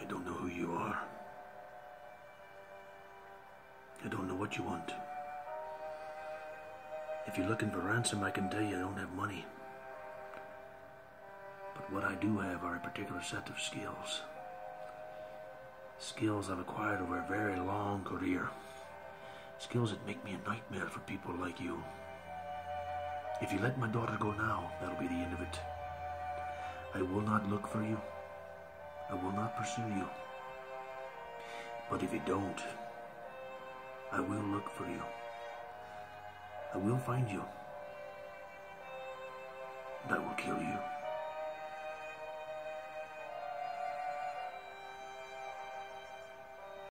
don't know who you are. I don't know what you want. If you're looking for ransom, I can tell you I don't have money. But what I do have are a particular set of skills. Skills I've acquired over a very long career. Skills that make me a nightmare for people like you. If you let my daughter go now, that'll be the end of it. I will not look for you. I will not pursue you. But if you don't, I will look for you. I will find you. And I will kill you.